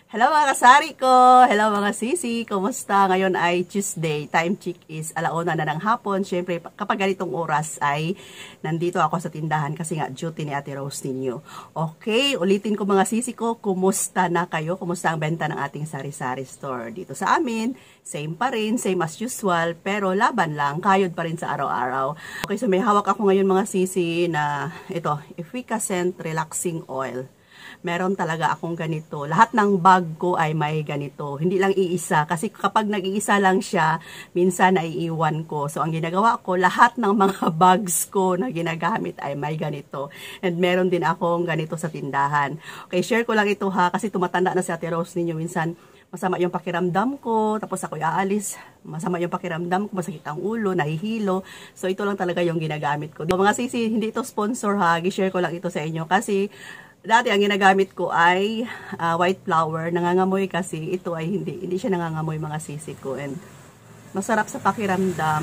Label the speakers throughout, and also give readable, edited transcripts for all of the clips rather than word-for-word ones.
Speaker 1: Hello mga kasari ko! Hello mga sisi! Kumusta? Ngayon ay Tuesday. Time check is 1:00 na ng hapon. Siyempre, kapag ganitong oras ay nandito ako sa tindahan kasi nga duty ni Ate Rose ninyo. Okay, ulitin ko mga sisi ko. Kumusta na kayo? Kumusta ang benta ng ating sari-sari store? Dito sa amin, same pa rin, same as usual. Pero laban lang, kayod pa rin sa araw-araw. Okay, so may hawak ako ngayon mga sisi na ito, Efficacent Relaxing Oil. Meron talaga akong ganito. Lahat ng bag ko ay may ganito. Hindi lang iisa. Kasi kapag nag-iisa lang siya, minsan naiiwan ko. So, ang ginagawa ko, lahat ng mga bags ko na ginagamit ay may ganito. And meron din akong ganito sa tindahan. Okay, share ko lang ito ha. Kasi tumatanda na si Ate Rose ninyo. Minsan, masama yung pakiramdam ko. Tapos ako'y aalis. Masama yung pakiramdam ko. Masakit ang ulo. Nahihilo. So, ito lang talaga yung ginagamit ko. Mga sisi, hindi ito sponsor ha. I-share ko lang ito sa inyo. Kasi, dati ang ginagamit ko ay white flower, nangangamoy kasi ito ay hindi siya nangangamoy mga sisi ko, and masarap sa pakiramdam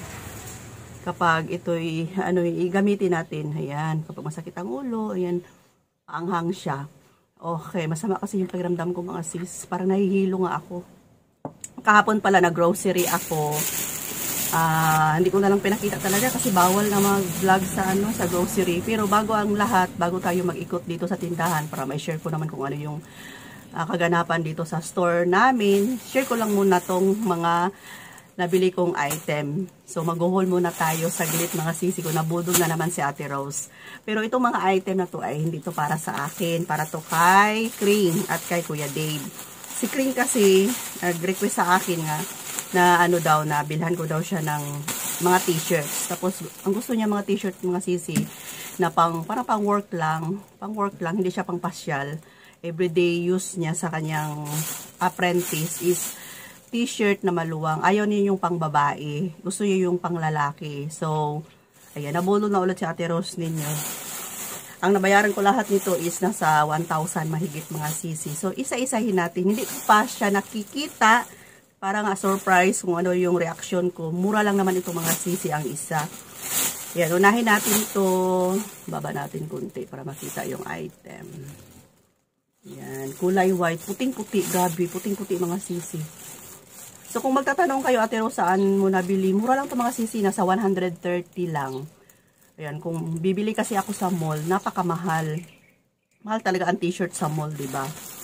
Speaker 1: kapag ito'y gamitin natin. Ayan, kapag masakit ang ulo, ayan, anghang siya. Okay, masama kasi yung pakiramdam ko mga sis, parang nahihilo nga ako. Kahapon pala na grocery ako. Hindi ko na lang pinakita talaga kasi bawal na mag-vlog sa grocery. Pero bago ang lahat, bago tayo mag-ikot dito sa tindahan, para may share ko naman kung ano yung kaganapan dito sa store namin, share ko lang muna tong mga nabili kong item. So mag-haul muna tayo saglit mga sisi ko. Nabudol na naman si Ate Rose. Pero itong mga item na to ay hindi to para sa akin, para to kay Kring at kay Kuya Dave. Si Kring kasi nag-request sa akin nga na na bilhan ko daw siya ng mga t-shirts. Tapos, ang gusto niya mga t-shirt, mga sisi, na parang pang work lang, hindi siya pang pasyal. Everyday use niya sa kanyang apprentice is t-shirt na maluwang. Ayaw niya yung pang babae. Gusto niya yung pang lalaki. So, ayan, nabulo na ulit si Ate Rose ninyo. Ang nabayaran ko lahat nito is nasa 1,000 mahigit mga sisi. So, isa-isahin natin. Hindi pa siya nakikita. Para nga surprise kung ano yung reaction ko. Mura lang naman itong mga sisi ang isa. Yan, unahin natin ito. Baba natin kunti para makita yung item. Yan, kulay white. Puting-puti, gabi. Puting-puti mga sisi. So, kung magtatanong kayo, Ate Rose, saan mo nabili? Mura lang itong mga sisi. Nasa 130 lang. Ayan, kung bibili kasi ako sa mall, napakamahal. Mahal talaga ang t-shirt sa mall, diba?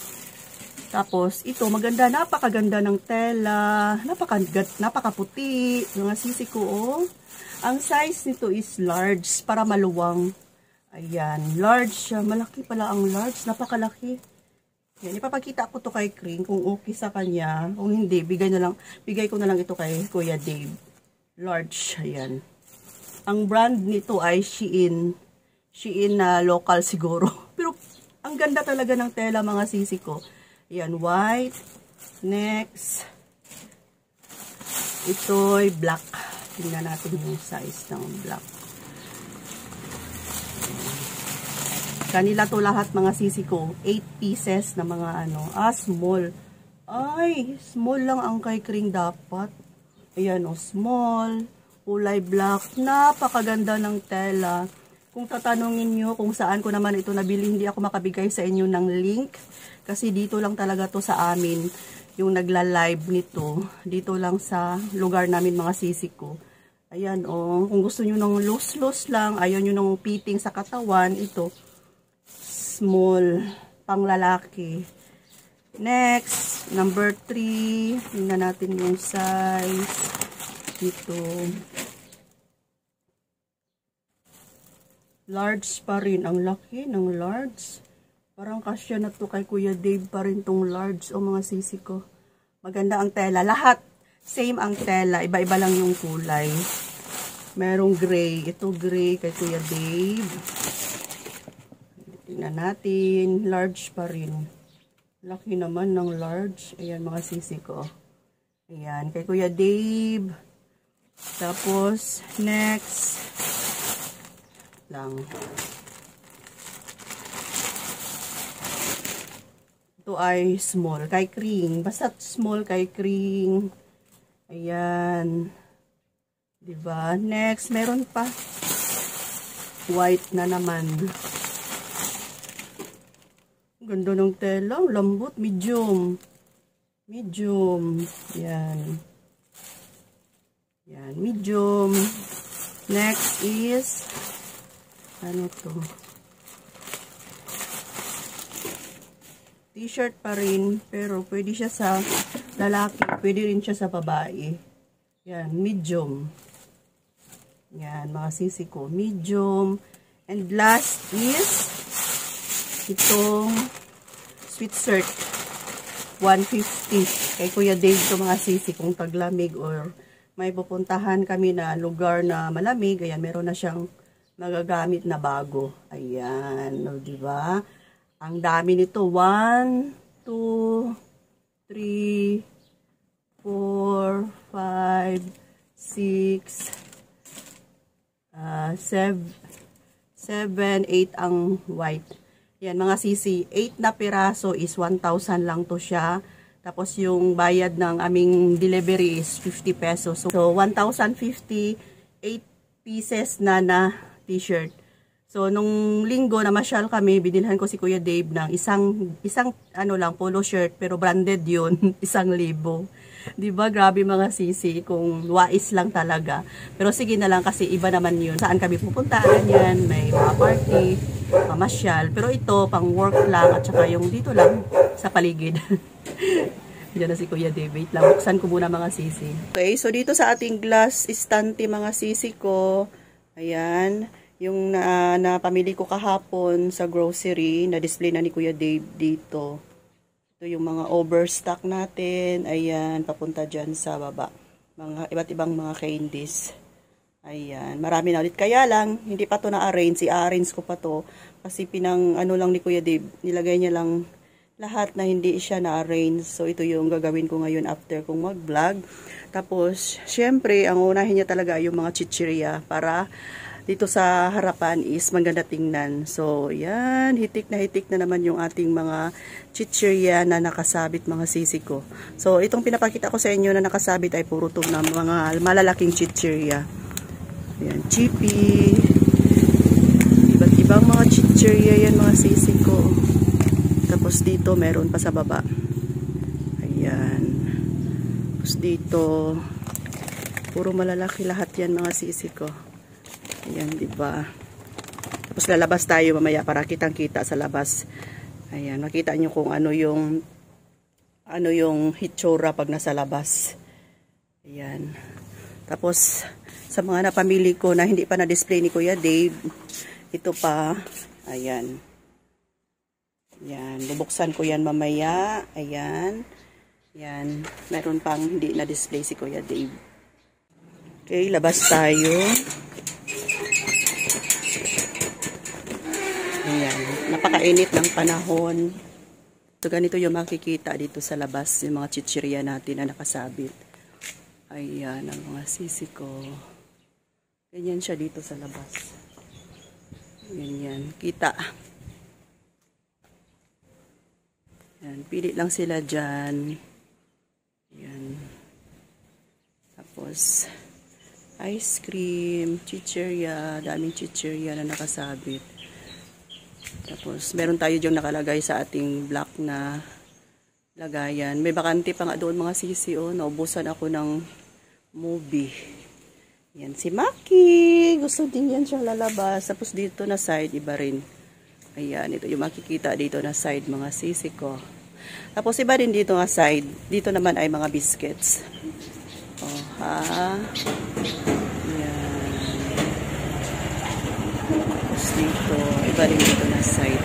Speaker 1: Tapos, ito, maganda, napakaganda ng tela, napakaputi, mga sisi ko, oh. Ang size nito is large, para maluwang. Ayan, large siya, malaki pala ang large, napakalaki. Ayan, ipapakita ko to kay Kring, kung okay sa kanya, kung hindi, bigay ko na lang ito kay Kuya Dave. Large, ayan. Ang brand nito ay Shein. Shein na local siguro. Pero, ang ganda talaga ng tela, mga sisi ko. Ayan, white. Next. Ito'y black. Tingnan natin yung size ng black. Kanila to lahat mga sisi ko. 8 pieces na mga small. Ay, small lang ang kay Kring dapat. Ayan, small. Kulay black. Napakaganda ng tela. Kung tatanungin nyo kung saan ko naman ito nabili, hindi ako makabigay sa inyo ng link. Kasi dito lang talaga to sa amin, yung nagla-live nito. Dito lang sa lugar namin mga sisi ko. Ayan, oh. Kung gusto nyo ng loose-loose lang, ayaw nyo ng fitting sa katawan, ito. Small, pang lalaki. Next, number 3. Tingnan natin yung size. Ito. Large pa rin. Ang laki ng large. Parang kasya na to kay Kuya Dave pa rin tong large. O mga sisi ko. Maganda ang tela. Lahat same ang tela. Iba-iba lang yung kulay. Merong gray. Ito gray kay Kuya Dave. Tingnan natin. Large pa rin. Laki naman ng large. Ayan mga sisi ko. Ayan. Kay Kuya Dave. Tapos next. Lang. Ito ay small kay Kring. Basta small kay Kring. Ayan. Diba? Next, meron pa. White na naman. Ganda ng tela. Lambot. Medium. Medium. Yan. Yan. Medium. Next is, ano to? T-shirt pa rin. Pero pwede siya sa lalaki. Pwede rin siya sa babae. Yan. Medium. Yan. Mga sisi ko. Medium. And last is, itong sweatshirt. 150. Kay Kuya Dave to mga sisi kung taglamig or may pupuntahan kami na lugar na malamig. Ayan, meron na siyang magagamit na bago. Ayan, no, diba? Ang dami nito. 1, 2, 3, 4, 5, 6, 7, 8 ang white. Yan, mga sisi, 8 na piraso is 1,000 lang to siya. Tapos yung bayad ng aming delivery is 50 pesos. So, 1,050, 8 pieces na t-shirt. So, nung linggo na masyal kami, binilhan ko si Kuya Dave ng isang ano lang, polo shirt, pero branded yun, 1,000. Diba? Grabe mga sisi, kung wais lang talaga. Pero sige na lang kasi iba naman yun. Saan kami pupuntaan yan, may mga party, mamasyal. Pero ito, pang work lang, at saka yung dito lang, sa paligid. Diyan na si Kuya David. Buksan ko muna mga sisi. Okay, so dito sa ating glass estante mga sisi ko, ayan, yung napamili ko kahapon sa grocery, na-display na ni Kuya Dave dito. Ito yung mga overstock natin. Ayan, papunta dyan sa baba. Mga iba't ibang mga candies. Ayan, marami na ulit. Kaya lang, hindi pa to na-arrange. I-arrange ko pa to. Kasi ano lang ni Kuya Dave, nilagay niya lang lahat na hindi siya na-arrange. So, ito yung gagawin ko ngayon after kong mag-vlog. Tapos, syempre, ang unahin niya talaga yung mga chichirya para dito sa harapan is maganda tingnan. So, yan. Hitik na naman yung ating mga chichirya na nakasabit mga sisi ko. So, itong pinapakita ko sa inyo na nakasabit ay puro to na mga malalaking chichirya. Ayan, chippy. Iba't ibang mga chichirya yan mga sisi ko. Tapos dito, meron pa sa baba. Ayan. Tapos dito, puro malalaki lahat yan mga sisi ko. Ayan, diba? Tapos lalabas tayo mamaya para kitang-kita sa labas. Ayan, makita nyo kung ano yung hitsura pag nasa labas. Ayan. Tapos, sa mga napamili ko na hindi pa na-display ni Kuya Dave, ito pa, ayan. Yan, bubuksan ko yan mamaya. Ayan. Yan, meron pang hindi na-display si Kuya Dave. Okay, labas tayo. Ayan, napakainit ng panahon. So, ganito yung makikita dito sa labas, yung mga chichirya natin na nakasabit. Ayan, ang mga sisi ko. Ganyan siya dito sa labas. Ganyan, kita. Yan, pili lang sila dyan. Yan. Tapos, ice cream, chichirya, daming chichirya na nakasabit. Tapos, meron tayo dyan nakalagay sa ating block na lagayan. May bakante pa nga doon mga sisi, oh. Naubusan ako ng movie. Yan, si Maki. Gusto din yan siyang lalabas. Tapos dito na side, iba rin. Ayan, ito yung makikita dito na side mga sisi ko. Tapos iba din dito nga side. Dito naman ay mga biscuits. Oh, ha. Ayan. Tapos dito, iba rin dito na side.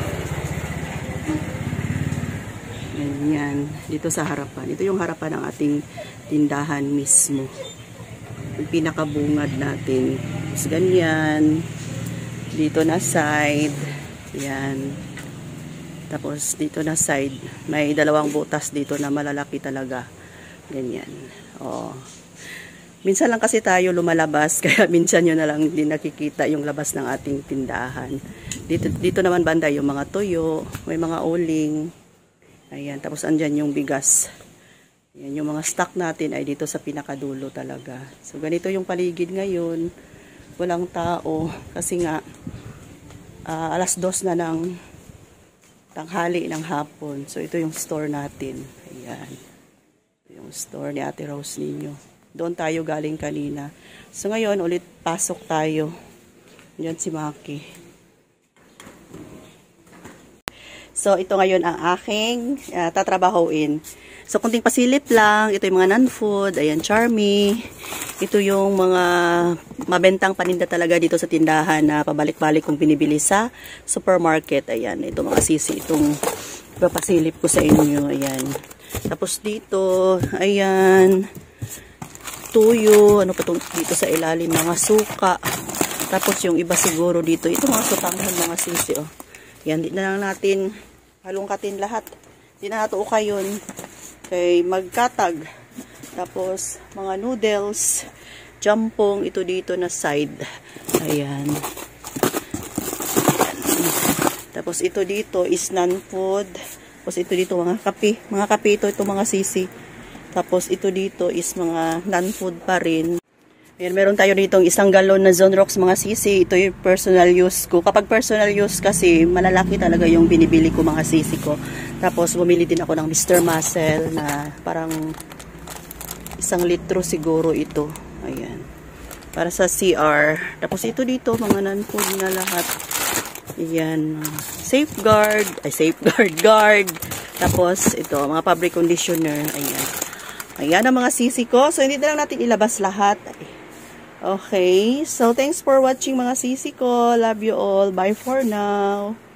Speaker 1: Ganyan. Dito sa harapan. Ito yung harapan ng ating tindahan mismo. Yung pinakabungad natin. Tapos ganyan. Dito na side. Yan. Tapos dito na side, may dalawang butas dito na malalaki talaga. Ganyan. Oh. Minsan lang kasi tayo lumalabas, kaya minsan nyo na lang din nakikita yung labas ng ating tindahan. Dito naman banda yung mga toyo, may mga uling. Ayan, tapos andyan yung bigas. Ayan, yung mga stock natin ay dito sa pinakadulo talaga. So ganito yung paligid ngayon. Walang tao kasi nga alas 2 na ng tanghali ng hapon. So, ito yung store natin. Ayan. Ito yung store ni Ate Rose ninyo. Doon tayo galing kanina. So, ngayon, ulit pasok tayo. Yan si Maki. So, ito ngayon ang aking tatrabahoin. So, kunting pasilip lang. Ito yung mga non-food. Ayan, Charmy. Ito yung mga mabentang paninda talaga dito sa tindahan na pabalik-balik kong binibili sa supermarket. Ayan, ito mga sisi. Itong papasilip ko sa inyo. Ayan. Tapos dito, ayan, tuyo. Ano pa itong dito sa ilalim? Mga suka. Tapos yung iba siguro dito, ito mga sutanghan mga sisi, oh. Yan, di na lang natin halongkatin lahat. Di na nato yun. Kay magkatag. Tapos, mga noodles, jampong, ito dito na side. Ayan. Ayan. Tapos, ito dito is non-food. Tapos, ito dito mga kape. Mga kape ito mga sisi. Tapos, ito dito is mga non-food pa rin. Ayan, meron tayo dito 1 galon na Zonrox mga sisi. Ito yung personal use ko. Kapag personal use kasi, malalaki talaga yung binibili ko mga sisi ko. Tapos, bumili din ako ng Mr. Muscle na parang 1 litro siguro ito. Ayan. Para sa CR. Tapos, ito dito, mga non-food na lahat. Ayan. Safeguard. Ay, safeguard guard. Tapos, ito, mga fabric conditioner. Ayan. Ayan ang mga sisi ko. So, hindi na lang natin ilabas lahat. Okay, so thanks for watching mga sisi ko. Love you all. Bye for now.